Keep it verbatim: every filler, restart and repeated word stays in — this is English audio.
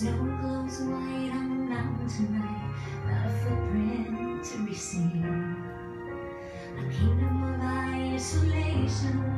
Snow glows white on the mountain tonight, not a footprint to be seen. A kingdom of isolation.